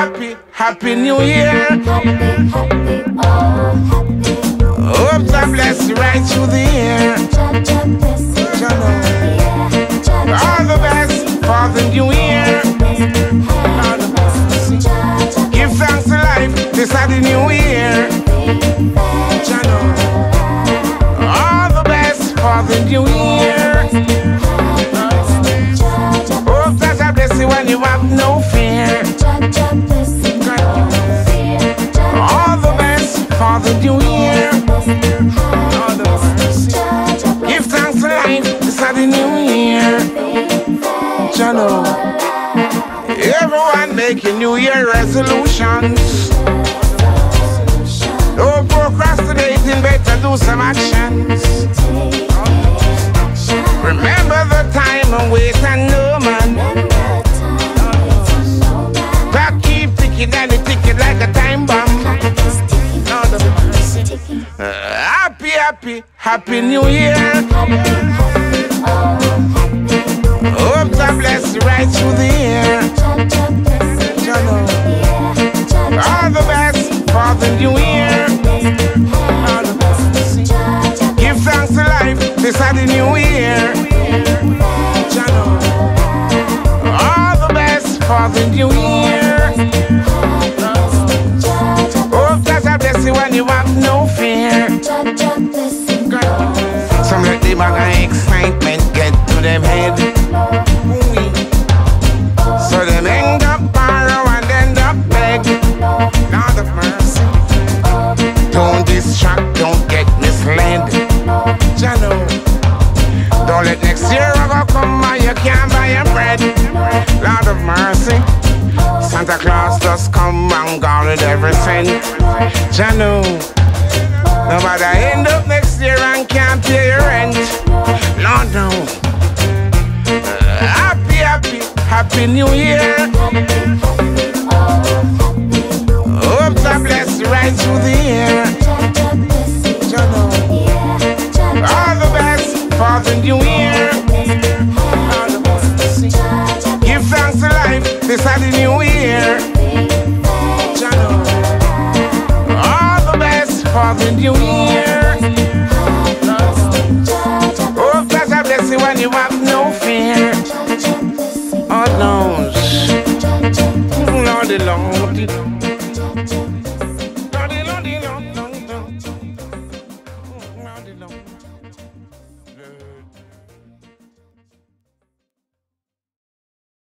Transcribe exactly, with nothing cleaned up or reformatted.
happy, happy New Year. Happy, happy, oh, happy. Hope to bless you right through the year. Jah bless you. All the best for the new year. Give thanks to life, this is the new year. All the best for the new year. Hope that I bless you when you have no fear. All the best for the new year. Give thanks to life, this is the new year. Channel. Everyone making New Year resolutions. Don't procrastinating, better do some actions. Remember the time and wait and no man. Clock keep ticking and it ticking like a time bomb. Uh, happy, happy, happy New Year. Hope to bless you right through the year. All the best for the new year. Give thanks to life, this is the new year. All the best for the new year. Hope that I bless you when you have no fear. Some let the bag of excitement get to them head. So them end up borrow and end up beg. Lord of mercy. Don't distract, don't get misled. Jano. Don't let next year ever come and you can't buy your bread. Lord of mercy. Santa Claus does come and gone with every cent. Jano. Nobody end up next year and can't pay your rent. Lord no. Uh, happy, happy, happy New Year. Hope to bless you right through the year. All the best for the new year. Give thanks to life, this is the new year. All the best for the new year. Hope that I bless you when you have no fear. Oh, no. Lordy, Lordy.